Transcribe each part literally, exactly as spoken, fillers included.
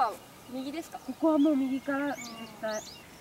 ぱ右ですか？ ここはもう右から絶対。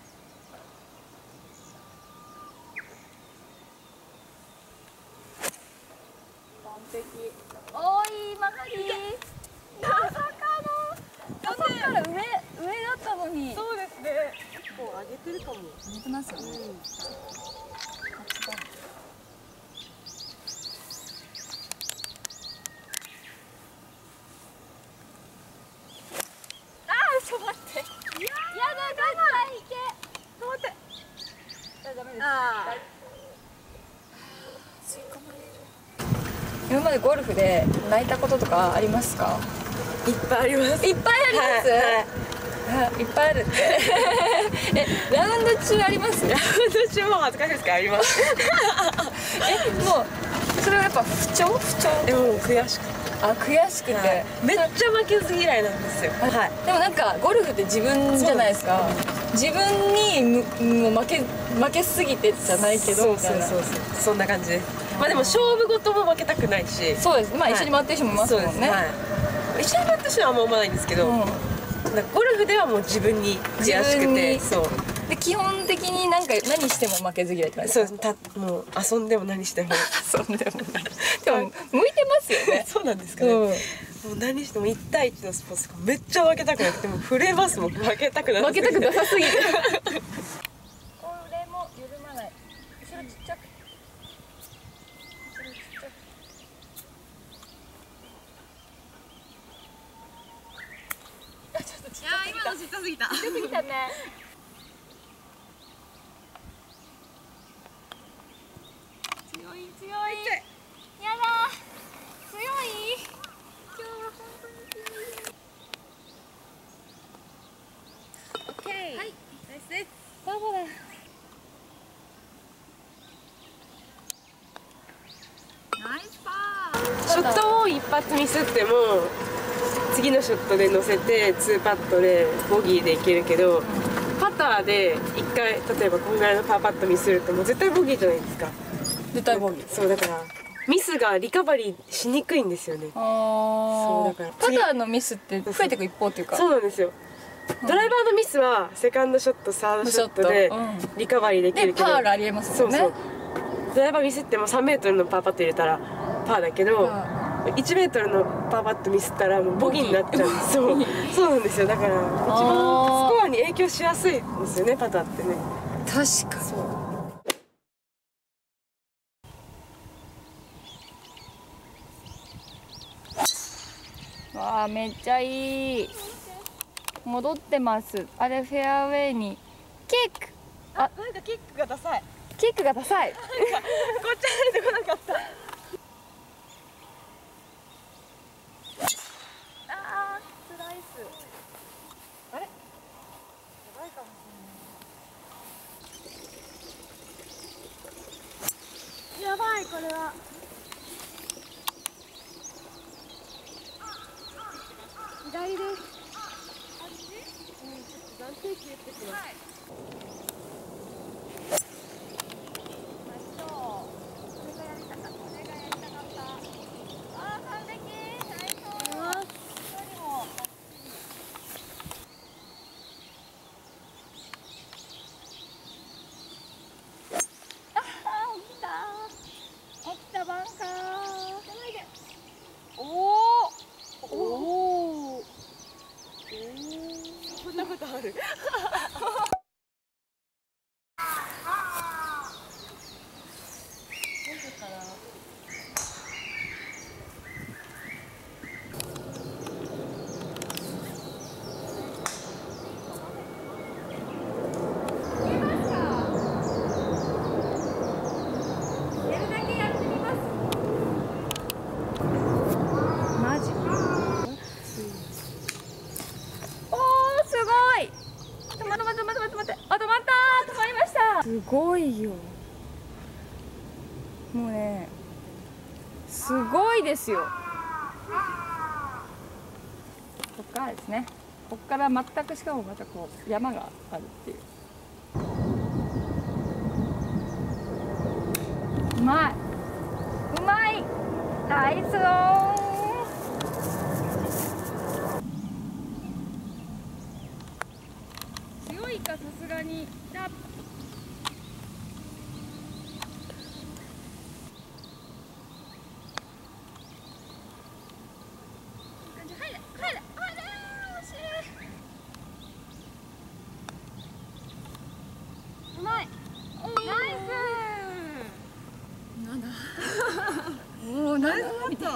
完璧。おーいい曲がり。まさかの。あそこから上上だったのに。 そうですね。結構上げてるかも。 上げてますよね。うんちょっと待って。やだ、絶対行け。 止まって。 ダメです。 ああ。 吸い込まれる。今までゴルフで泣いたこととかありますか？ いっぱいあります。 いっぱいあります。はい、いっぱいあるって。え、ラウンド中あります？ ラウンド中も恥ずかしいですか？あります。 え、もうそれはやっぱ不調？不調？ でも悔しくて。 あ、悔しくて、はい、 めっちゃ負けず嫌いなんですよ。はい。 でもなんかゴルフって自分じゃないですか。自分にもう負け負けすぎてじゃないけど、 そうそうそうそうそんな感じです。まあでも勝負事も負けたくないし。 そうです。まあ一緒に回ってる人もいますもんね。はい、 一緒に回ってる人はあんま思わないんですけど、うん、ゴルフではもう自分に悔しくて、そう。 で基本的になんか何しても負けず嫌いって感じですか？ そうたもう遊んでも何しても遊んでも何でも向いてますよね。 そうなんですかね。うん、もう何してもいち対いちのスポーツとかめっちゃ負けたくなくても震えますもん。負けたくなさすぎて。 負けたくなさすぎて。これも緩まない。後ろちっちゃく。後ろちっちゃく。あ、ちょっとちっちゃすぎた。いやー今のちっちゃすぎた。ちっちゃすぎたね。強い強い。やだ。強い。今日は本当に強い。オッケー。はい。ナイスです。バーボだ。ナイスパー。 ショットを一発ミスっても次のショットで乗せてツーパットでボギーでいけるけど、パターで一回例えばこんぐらいのパーパットミスるともう絶対ボギーじゃないですか。 絶対ボギー。 そうだからミスがリカバリーしにくいんですよね。 ああ。 そうだからパターのミスって増えていく一方っていうか。 そうなんですよ。ドライバーのミスはセカンドショットサードショットでリカバリーできるけど、 パーがありえますよね。 そうそう。ドライバーミスってもさんメートルのパーパット入れたらパーだけど、いちメートルのパーパットミスったらもうボギーになっちゃうんです。そうそうなんですよ。だから一番スコアに影響しやすいんですよね、パターってね。 確かに。そう。わあ、めっちゃいい。戻ってます。あれフェアウェイにキック。 あ、なんかキックがダサい。 キックがダサい。 なんかこっち入ってこなかった。 あー、スライス。あれ？やばいかもしれない。やばい、これは。左です。あっち？うん、ちょっと暫定球ってきます。はい。 そんなことある。 すごいよ。もうね、すごいですよ。こっからですね。こっから全くしかもまたこう山があるっていう。うまい。うまい。ナイスオン。 遠いかさすがに。だうまい。ナイス。なんだ。おお、ナイスみたいな。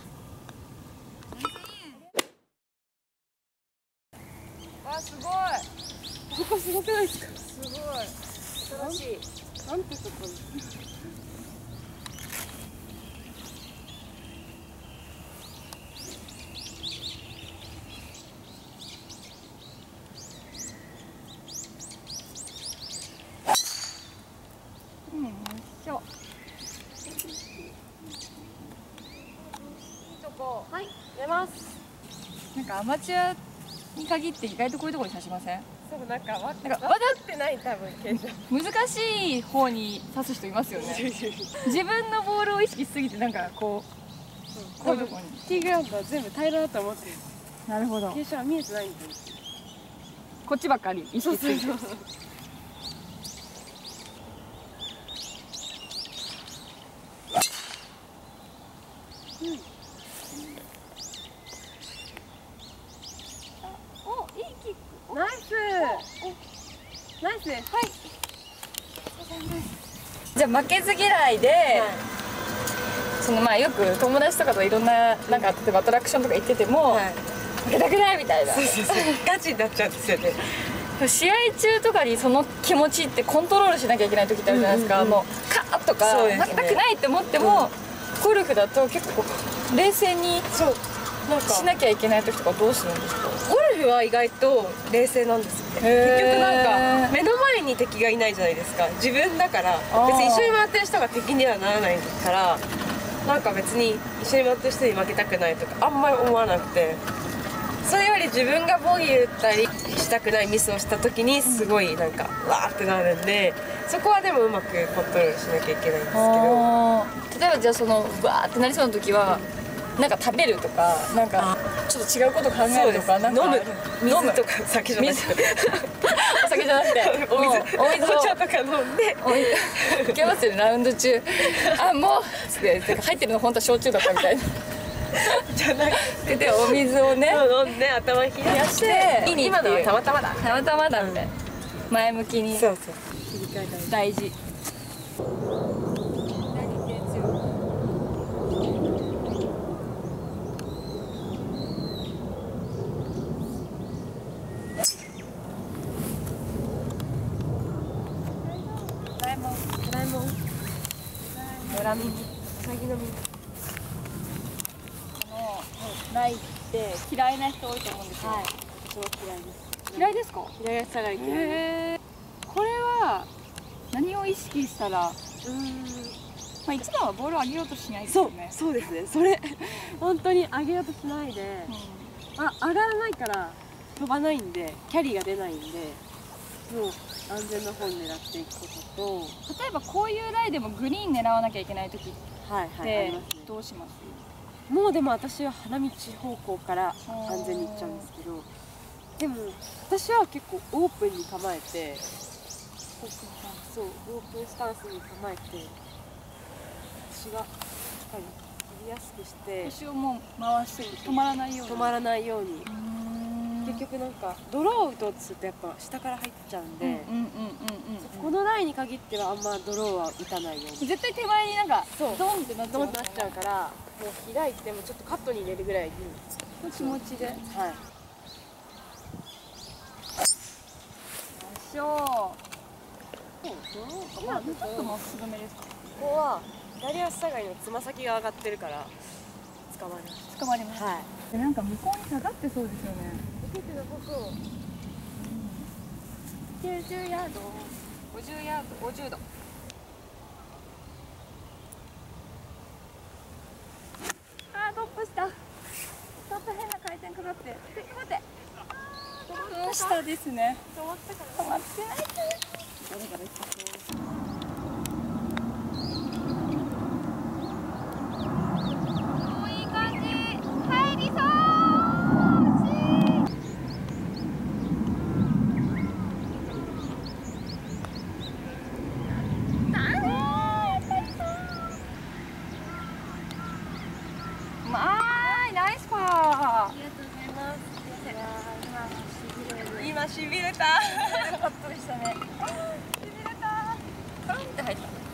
あ、すごい。 ここすごくないですか？ すごい。 新しい。なんてところ。 うん、よいしょ。いいとこ。はい。 出ます。 なんかアマチュアに限って意外とこういうところに刺しません？ そう、なんかわなんかわかってない多分傾斜。 難しい方に刺す人いますよね。自分のボールを意識しすぎてなんかこうこういうところに。 ティーグラウンドは全部平らだと思ってる。 なるほど。 傾斜は見えてないんですよ。 こっちばっかり意識しすぎて。お、いいキック。 ナイス。ナイスです。 はい。じゃあ負けず嫌いで、はい、そのまあよく友達とかといろんななんか例えばアトラクションとか行ってても、はい、負けたくないみたいな。 そうそうそう。ガチになっちゃうんですよね。 試合中とかにその気持ちってコントロールしなきゃいけない時ってあるじゃないですか。もうカーッとか負けたくないって思っても、ゴルフだと結構冷静にしなきゃいけない時とかどうするんですか？ ゴルフは意外と冷静なんですよね。結局なんか目の前に敵がいないじゃないですか。自分だから別に一緒に回ってる人が敵にはならないから、なんか別に一緒に回ってる人に負けたくないとかあんまり思わなくて、それより自分がボギー打ったりしたくないミスをした時にすごいなんかわーってなるんで、そこはでもうまくコントロールしなきゃいけないんですけど。 例えばじゃあそのわーってなりそうな時はなんか食べるとかなんかちょっと違うこと考えるとか、なんか飲む水とか酒じゃなくてお酒じゃなくてお水お水お茶とか飲んでいけますよね。ラウンド中あもうっつって入ってるの本当は焼酎だったみたいなじゃなくてでお水をね飲んで頭冷やして今のはたまたまだたまたまだみたいな、前向きに。 そうそう切り替え大事。 ラミウサギの実。 このライって嫌いな人多いと思うんですよ。はい。 私も嫌いです。 嫌いですか？ 嫌いさが嫌い。 へー。これは何を意識したら、うーん、まあ一番はボールを上げようとしないですよね。 そう、そうですね。それ本当に上げようとしないで、うん、あ上がらないから飛ばないんでキャリーが出ないんで。もう安全な方に狙っていくことと、例えばこういうライでもグリーン狙わなきゃいけない時ってどうします？ もうでも私は花道方向から安全に行っちゃうんですけど、でも私は結構オープンに構えて、そうオープンスタンスに構えて腰がしっかり振りやすくして腰をもう回して止まらないように止まらないように。結局なんかドローを打とうとするとやっぱ下から入っちゃうんで、このラインに限ってはあんまドローは打たないように。 絶対手前になんかそうドンってなっちゃう、 ドンってなっちゃうから、もう開いてもちょっとカットに入れるぐらいに気持ちで。はい。しょう。今ちょっとまっすぐめですか？ ここは左足下がりのつま先が上がってるから捕まります。 捕まります。はい。でなんか向こうに下がってそうですよね。 受けてなさそう。 きゅうじゅうヤード、ごじゅうヤード、ごじゅうど。あートップした。トップ変な回転かかって。待って。トップ下ですね。 止まったか止まってない。誰がですか？ ーしびれた。 パッとしたね。しびれた。カンって入った。